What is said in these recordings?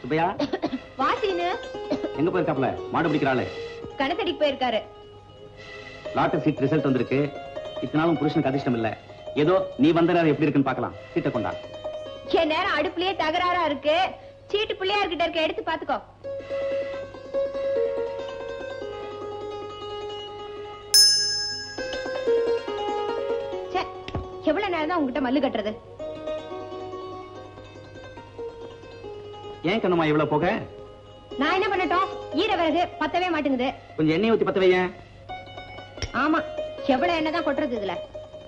சுப்பையா வாசின்னு எங்க போயிருக்காப்ல? மாடு பிடிக்கிறாள். கணத்தடிக்கு போயிருக்காரு. லாட்டரி சீட் ரிசல்ட் வந்திருக்கு. இத்தனாலும் புருஷனுக்கு அதிர்ஷ்டம் இல்ல. ஏதோ நீ வந்த நேரம் எப்படி இருக்குன்னு பார்க்கலாம். சீட்டை கொண்டா. என் நேரம் அடுப்புலயே தகராறா இருக்கு. சீட்டு பிள்ளையார் கிட்ட இருக்க, எடுத்து பாத்துக்கோ. எவ்வளவு நேரம் தான் உங்ககிட்ட மல்லு கட்டுறது? ஏன் கண்ணுமா இவ்வளவு போக? நான் என்ன பண்ணட்டும்? ஈர விறகு பத்தவே மாட்டேங்குது. கொஞ்சம் எண்ணெய் ஊத்தி பத்த வையேன். ஆமா, எவ்வளவு எண்ணெய் தான் கொட்டுறது இதுல?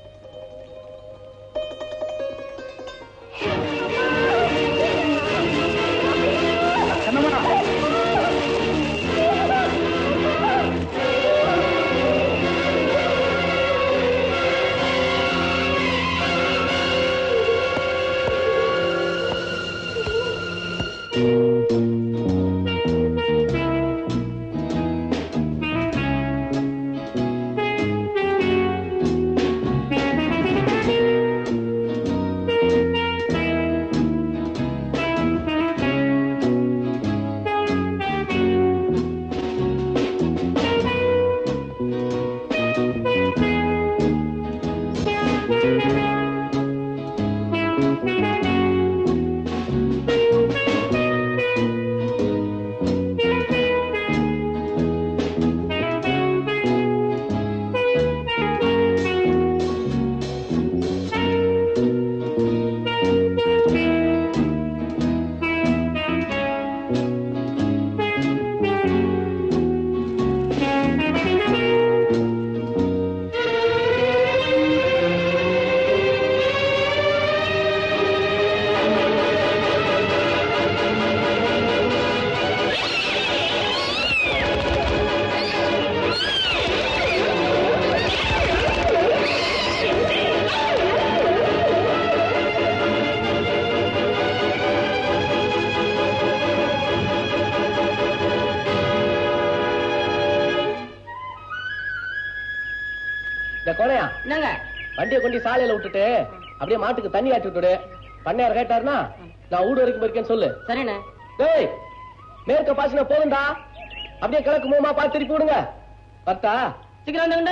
வண்டியை கொண்டு சாலையில விட்டுட்டு அப்படியே மாட்டுக்கு தண்ணி ஆட்டி விட்டுடு. பண்ணையார் கேட்டாருன்னா நான் ஊடு வரைக்கும் போயிருக்கேன்னு சொல்லு. சரிண்ணே. டேய், மேற்க பாசினா போதுண்டா. அப்படியே கிழக்கு மூலமா பார்த்து திருப்பி விடுங்க. பத்தா சீக்கிரம் வந்து.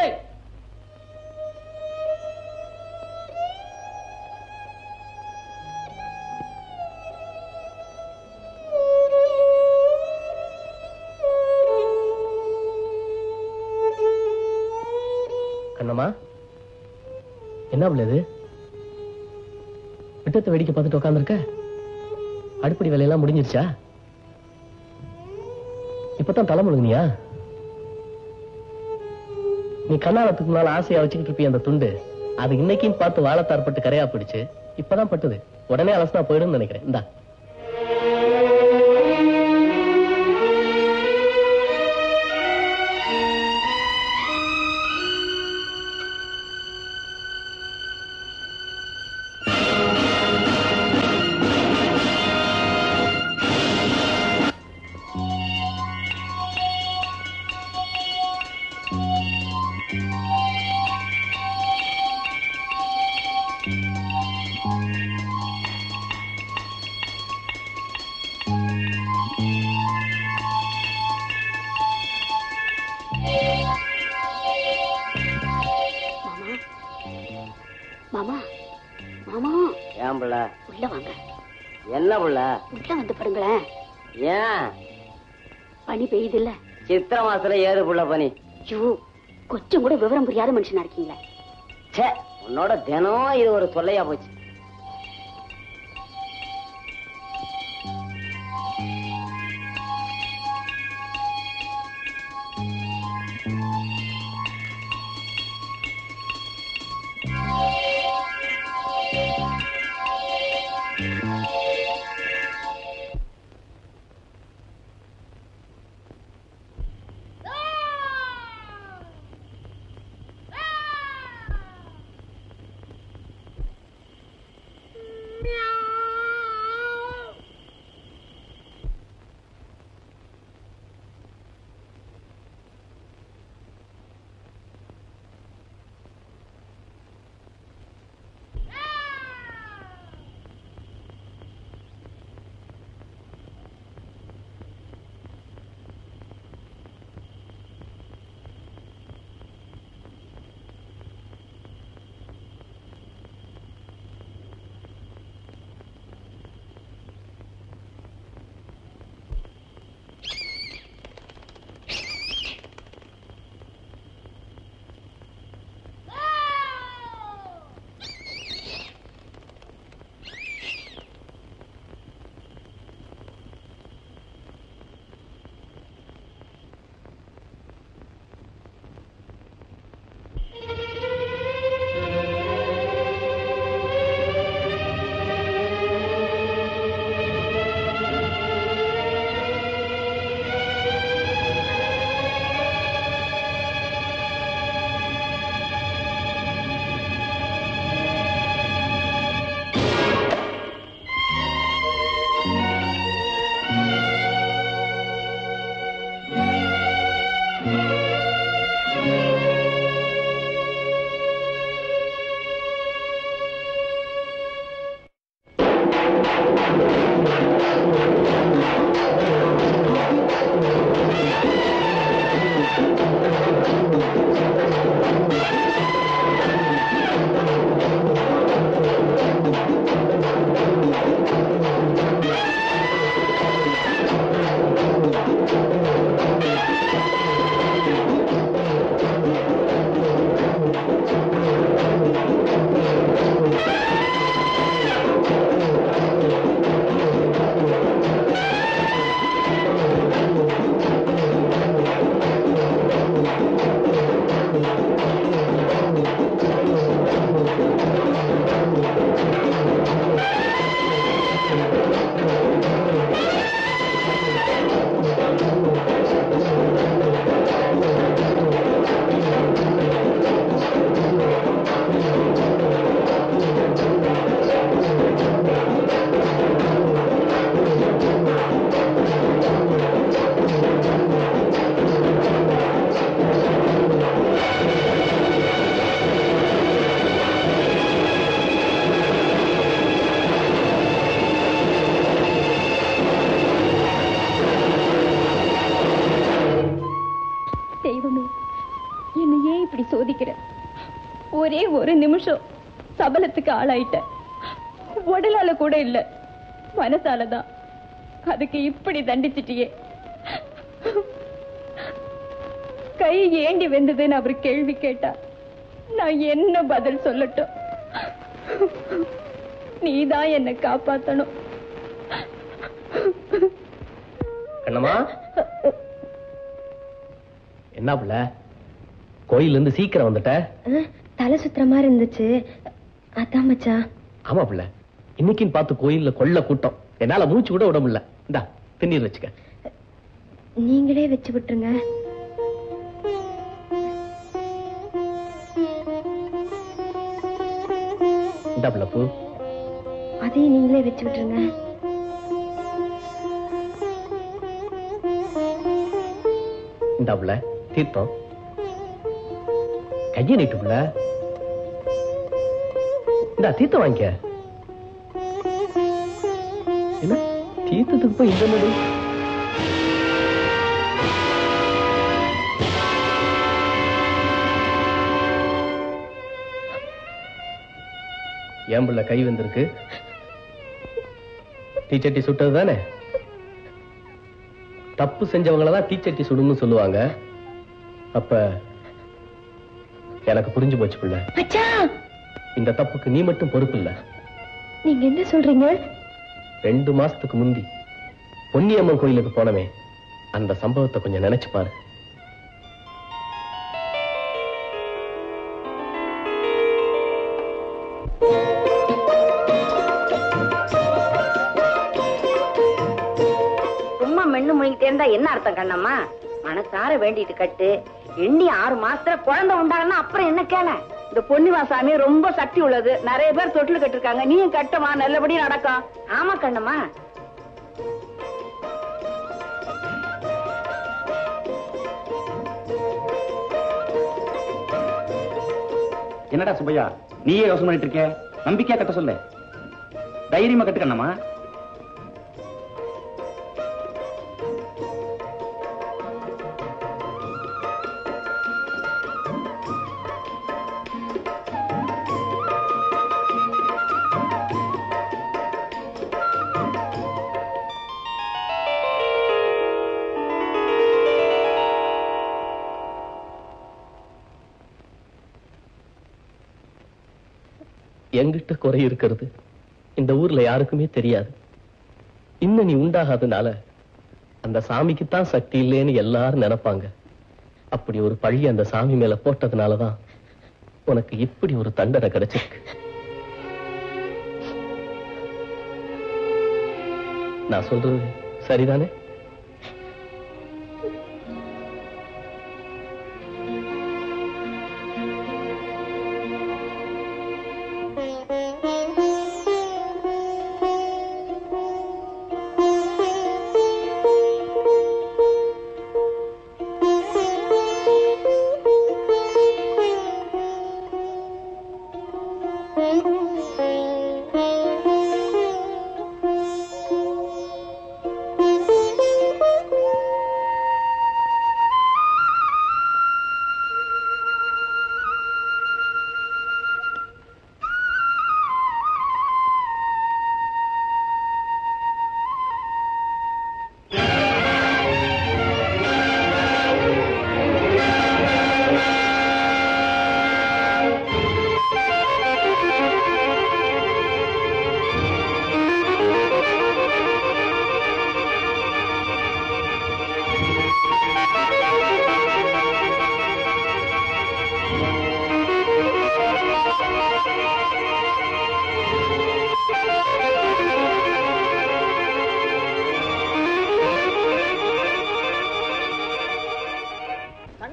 கண்ணம்மா, என்ன உள்ளது? விட்டத்தை வெடிக்க பார்த்துட்டு உட்காந்துருக்க. அடுப்படி வேலையெல்லாம் முடிஞ்சிருச்சா? இப்பதான் தலை முழுங்கினியா? நீ கண்ணாலத்துக்கு மேல ஆசையா வச்சுக்கிட்டு இருப்பிய அந்த துண்டு, அது இன்னைக்கும் பார்த்து வாழத்தார் பட்டு கரையா பிடிச்சு இப்பதான் பட்டுது. உடனே அலசனா போயிடும் நினைக்கிறேன். இந்தா. சித்திர மாசத்துல ஏது புள்ள பனி. கொஞ்சம் கூட விவரம் புரியாத மனுஷனா இருக்கீங்களா? உன்னோட தினம் இது ஒரு தொல்லையா போச்சு. ஒரே ஒரு நிமிஷம் சபலத்துக்கு ஆளாயிட்ட. உடலால கூட இல்ல, மனசாலதான். அதுக்கு இப்படி தண்டிச்சிட்டியே. கை ஏண்டி வெந்ததுன்னு அவர் கேள்வி கேட்டா நான் என்ன பதில் சொல்லட்டும்? நீதான் என்னை காப்பாத்தணும். கண்ணம்மா, என்ன பிள்ளை கோயில்ல இருந்து சீக்கிரம் வந்துட்ட? தலை சுத்துற மாதிரி இருந்துச்சு, அதான் மச்சான். ஆமா பிள்ளை, இன்னைக்குன்னு பார்த்து கோயில்ல கொள்ள கூட்டம், என்னால மூச்சு கூட விட முடியல. இந்தா திண்ணீர் வச்சுக்க. நீங்களே வச்சு விட்டுருங்க. இந்தா பிள்ளை பூ, அதையும் நீங்களே வச்சு விட்டுருங்க. இந்தா பிள்ளை தீர்த்தம், கையை நீட்டு பிள்ளை. இந்தா தீர்த்தம் வாங்கிக்க. என்ன தீர்த்தத்துக்கு போய் இந்த நடு? ஏன் பிள்ளை கை வந்திருக்கு? தீச்சட்டி சுட்டது தானே? தப்பு செஞ்சவங்களதான் தீச்சட்டி சுடுன்னு சொல்லுவாங்க. அப்ப எனக்கு புரிஞ்சு போச்சு பிள்ளை. இந்த தப்புக்கு நீ மட்டும் பொறுப்பு இல்ல. நீங்க என்ன சொல்றீங்க? 2 மாசத்துக்கு முந்தி பொன்னியம்மன் கோயிலுக்கு போனவே அந்த சம்பவத்தை கொஞ்சம் நினைச்சு பாரு. சும்மா மென்னு முழுங்கிட்டே இருந்தா என்ன அர்த்தம் கண்ணம்மா? மனசார வேண்டிட்டு கட்டு. எண்ணி 6 மாசத்துல குழந்தை உண்டாகனா அப்புறம் என்ன கேள? இந்த பொன்னிவாசாமி ரொம்ப சக்தி உள்ளது. நிறைய பேர் தொட்டில் கட்டிருக்காங்க. நீயும் கட்டமா, நல்லபடியா நடக்கும். ஆமா கண்ணம்மா. என்னடா சுப்பையா, நீயே யோசனை பண்ணிட்டு இருக்க? நம்பிக்கையா கட்ட சொல்லு, தைரியமா கட்டுக்கண்ணம்மா. எங்கிட்ட குறை இருக்கிறது இந்த ஊர்ல யாருக்குமே தெரியாது. இன்னும் நீ உண்டாகாதனால அந்த சாமிக்குத்தான் சக்தி இல்லைன்னு எல்லாரும் நினைப்பாங்க. அப்படி ஒரு பழி அந்த சாமி மேல போட்டதுனாலதான் உனக்கு இப்படி ஒரு தண்டனை கிடைச்சிருக்கு. நான் சொல்றது சரிதானே?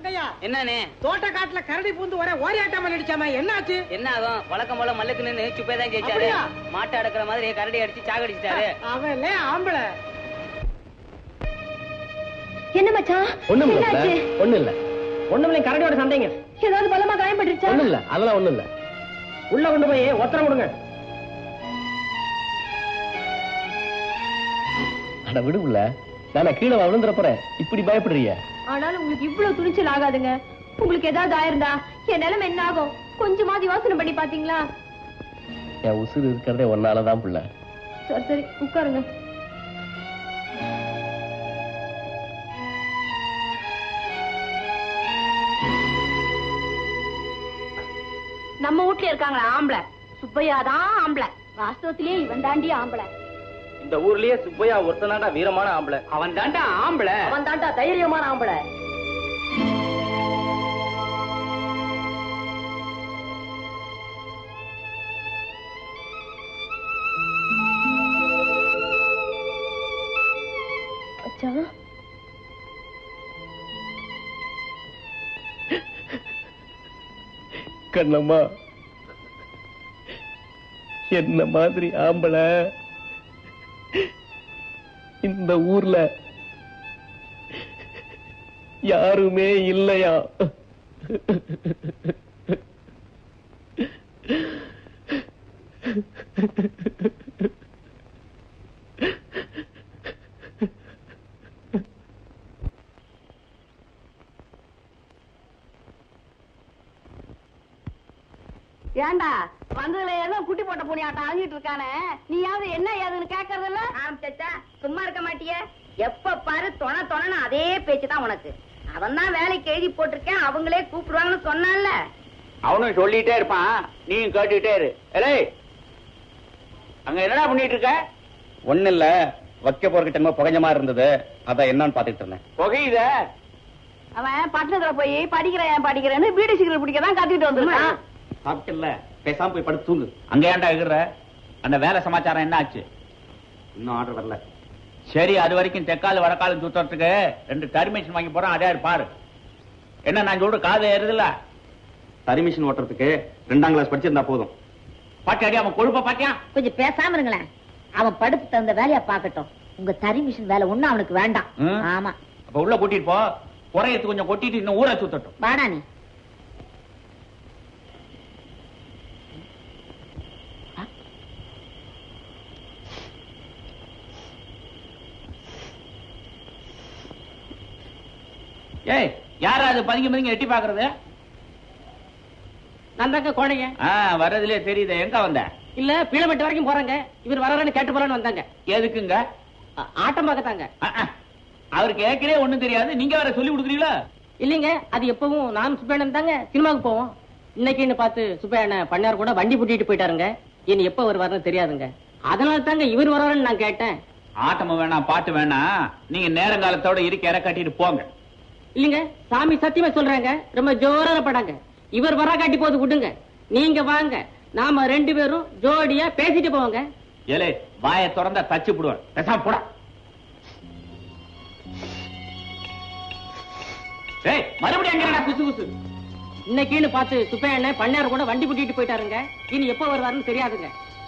மங்கையா என்னன்னு தோட்ட காட்டுல கரடி பூந்து வர ஓரியாட்டாம நடிச்சாமா என்னாச்சு? என்ன ஆகும்? வழக்கம் போல மல்லுக்கு நின்று சுப்பே தான் ஜெயிச்சாரு. மாட்டை அடக்குற மாதிரி கரடி அடிச்சு சாகடிச்சிட்டாரு. அவன் ஆம்பளை. என்ன மச்சான்? ஒண்ணும் இல்ல கரடியோட சண்டைங்க. ஏதாவது பலமா காயப்பட்டுருச்சா? ஒண்ணும் இல்ல, அதெல்லாம் ஒண்ணும் இல்ல. உள்ள கொண்டு போய் ஒத்தரம் கொடுங்க. அட விடுல, நான் கீழே விழுந்துற போறேன். இப்படி பயப்படுறிய? ஆனாலும் உங்களுக்கு இவ்வளவு துணிச்சல் ஆகாதுங்க. உங்களுக்கு ஏதாவது ஆயிருந்தா என் நிலைமை என்ன ஆகும்? கொஞ்சமாவது யோசனை பண்ணி பாத்தீங்களா? என் உசுறு இருக்கிறதே ஒன்னாலதான் புள்ள. சரி சரி உட்காருங்க. நம்ம வீட்ல இருக்காங்களா ஆம்பளை, சுப்பையாதான் ஆம்பளை. வாஸ்தவத்திலேயே இவன் தாண்டி ஆம்பளை. இந்த ஊர்லயே சுப்பையா ஒருத்தனாண்டா வீரமான ஆம்பளை. அவன் தாண்டா ஆம்பளை. அவன் தாண்டா தைரியமான ஆம்பளை. கண்ணம்மா, என்ன மாதிரி ஆம்பளை இந்த ஊர்ல யாருமே இல்லையா? ஏண்டா வந்ததுல ஏதோ குட்டி போட்ட பூனியாட்டம் அழிஞ்சிட்டு இருக்கானே, நீயாவது என்ன ஏதுன்னு கேக்குறதில்ல? சும்மா இருக்க மாட்டிய? எப்ப பாரு தொண தொணன்னு அதே பேச்சுதான் உனக்கு. அவன் தான் வேலைக்கு எழுதி போட்டிருக்கேன், அவங்களே கூப்பிடுவாங்கன்னு சொன்னான்ல. அவனும் சொல்லிட்டே இருப்பான், நீயும் கேட்டுட்டே இரு. அங்க என்னடா பண்ணிட்டு இருக்க? ஒண்ணு இல்ல, வைக்க போறக்கிட்ட புகைஞ்ச மாதிரி இருந்தது, அதான் என்னன்னு பாத்துட்டு இருந்தேன். புகையுத? அவன் பட்டணத்துல போய் படிக்கிறேன்னு வீடு சிகரெட் பிடிக்கதான் கத்திட்டு வந்துருக்கான். சாப்பிட்டு பேசாம போய் படுத்து தூங்கு. அங்க ஏன்டா இருக்கிற? அந்த வேலை சமாச்சாரம் என்ன ஆச்சு? இன்னும் ஆர்டர் வரல. சரி, அது வரைக்கும் தெக்கால வடக்காலம் சுத்துறதுக்கு 2 டர்மிஷன் வாங்கி போறான், அதே பாரு. என்ன நான் சொல்ற காது ஏறுதுல்ல? டர்மிஷன் ஓட்டுறதுக்கு 2ஆம் கிளாஸ் படிச்சிருந்தா போதும். பாட்டியாடி அவன் கொழுப்ப பாத்தியா? கொஞ்சம் பேசாம இருங்களேன். அவன் படுத்து தந்த வேலையா பாக்கட்டும். உங்க தறி மிஷின் வேலை ஒண்ணும் அவனுக்கு வேண்டாம். ஆமா, அப்ப உள்ள கூட்டிட்டு போ. குறையத்து கொஞ்சம் கொட்டிட்டு இன்னும் ஊரை சுத்தட்டும். வாடா நீ. ஏய், யாரா அது பதுங்கி எட்டி பாக்குறது? நான் தாங்க கோழைங்க. வர்றதுலயே தெரியுது. எங்க வந்த? இல்ல பீளமெட்டு வரைக்கும் போறாங்க. இவர் வரான்னு கேட்டு போறான்னு வந்தாங்க. எதுக்குங்க? ஆட்டம் பார்க்கத்தாங்க. அவருக்கு ஏற்கனவே ஒண்ணும் தெரியாது, நீங்க வேற சொல்லி கொடுக்குறீங்களா? இல்லைங்க, அது எப்பவும் நானும் சுப்பையண்ணன் தாங்க சினிமாவுக்கு போவோம். இன்னைக்குன்னு பார்த்து சுப்பையண்ணன் பண்ணார் கூட வண்டி பூட்டிட்டு போயிட்டாருங்க. இனி எப்ப வருவாருன்னு தெரியாதுங்க. அதனால தாங்க இவர் வராருன்னு நான் கேட்டேன். ஆட்டமும் வேணாம், பாட்டு வேணாம், நீங்க நேரங்காலத்தோட இருக்க இற கட்டிட்டு போங்க. இல்லைங்க, சாமி சத்தியமா சொல்றாங்க, ரொம்ப ஜோரான படாங்க. இவர் வர காட்டி போது விடுங்க. நீங்க வாங்க, நாம 2 பேரும் ஜோடியா பேசிட்டு போவாங்க. ஏலே, வாயை திறந்தா தச்சு போடுவார். பேசாம போடா. ஏய், மறுபடியும் அங்க குசு குசு. இன்னைக்குன்னு பார்த்து சுப்பையண்ணன் பண்ணார் கூட வண்டி பூட்டிட்டு போயிட்டாருங்க. இனி எப்ப வருவாருன்னு தெரியாதுங்க.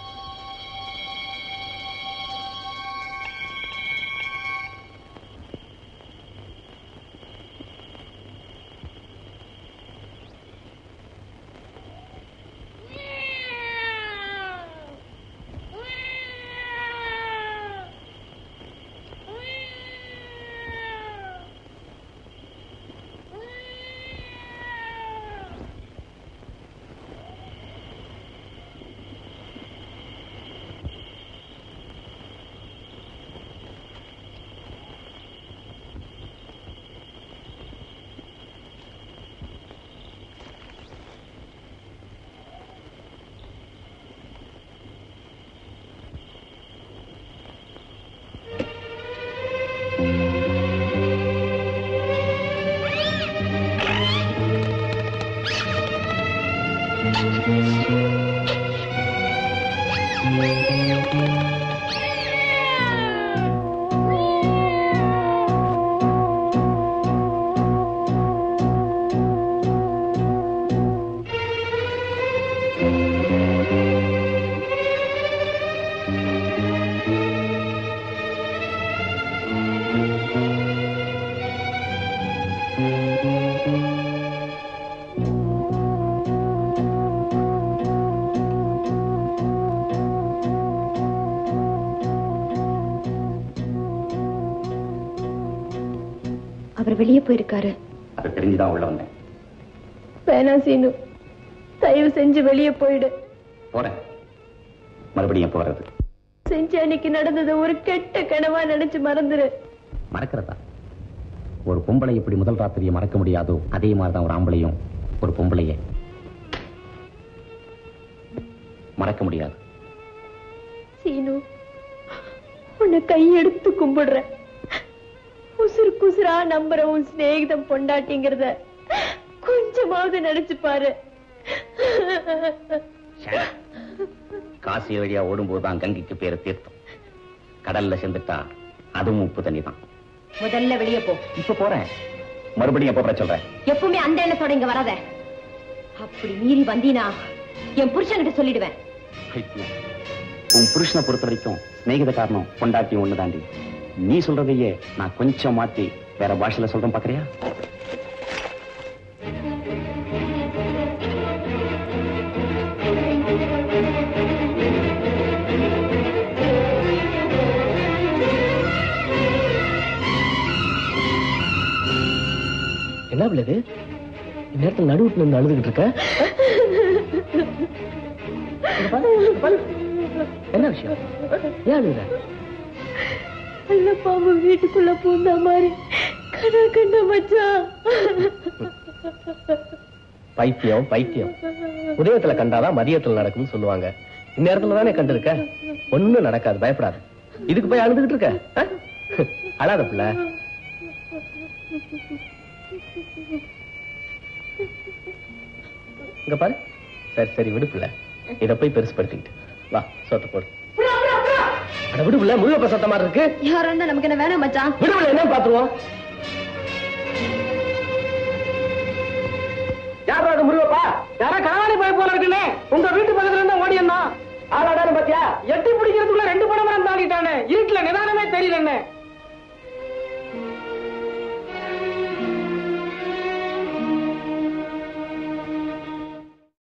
Thank you. அவர் வெளியே போயிருக்காரு. அது தெரிஞ்சுதான் உள்ள வந்தேன். வேணா சீனு, தயவு செஞ்சு வெளியே போயிடு. போறேன். மறுபடியும் எப்ப வர்றது? செஞ்ச அன்னைக்கு நடந்தது ஒரு கெட்ட கனவா நினைச்சு மறந்துரு. மறக்கிறதா? ஒரு பொம்பளை இப்படி முதல் ராத்திரியை மறக்க முடியாதோ அதே மாதிரிதான் ஒரு ஆம்பளையும் ஒரு பொம்பளைய மறக்க முடியாது. சீனு, உன்னை கையெடுத்து கும்பிடுறேன். உசுறு குசுரா நம்புற உன் சிநேகிதம் பொண்டாட்டிங்கிறத கொஞ்சமாவது நினைச்சு பாரு. காசி வழியா ஓடும்போதுதான் கங்கைக்கு பேரு தீர்த்தம். கடல்ல சேர்ந்துட்டா அதுவும் உப்பு தண்ணி தான். முதல்ல வெளியே போ. இப்ப போறேன். மறுபடியும் எப்ப சொல்றேன்? எப்பவுமே அந்த எண்ணத்தோட இங்க வராத. அப்படி மீறி வந்தீனா என் புருஷன்கிட்ட சொல்லிடுவேன். உன் புருஷனை பொறுத்த வரைக்கும் சிநேகித காரணம் பொண்டாட்டி ஒண்ணு தாண்டி. நீ சொல்றதையே நான் கொஞ்சம் மாத்தி வேற பாஷையில சொல்றேன், பாக்குறியா? என்ன பிள்ளை நேரத்தில் நடுவுட்டு நின்று அழுதுகிட்டு இருக்க? என்ன விஷயம்? ஏன் அழுகுற? அல்ல பாம்பு வீட்டுக்குள்ள பூந்த மாதிரி கண்ணா கண்ணா மச்சான். பைத்தியம் பைத்தியம். உதயத்துல கண்டாதான் மதியத்துல நடக்கும்னு சொல்லுவாங்க. இந்நேரத்துல தானே கண்டு இருக்க. ஒண்ணும் நடக்காது, பயப்படாது. இதுக்கு போய் அழுதுகிட்டு இருக்க? அழாத பிள்ளை. இங்க பாரு. சரி சரி விடு பிள்ளை. இத போய் பெருசுப்படுத்திக்கிட்டு வா, சோத்த போடு. அட விடு பிள்ளை, முழுவப்ப சத்த மாதிரி இருக்கு. யாரா இருந்தா நமக்கு என்ன வேணாம் மச்சான். விடு பிள்ளை, என்ன பாத்துருவோம். யாரா அது முருகப்பா? யாரா காணாடி போய் போல இருக்குன்னு உங்க வீட்டு பக்கத்துல இருந்தா ஓடி இருந்தான். ஆளாடான்னு பாத்தியா? எட்டி பிடிக்கிறதுக்குள்ள 2 படம் தாண்டிட்டானே. இருட்டுல நிதானமே தெரியலன்னு.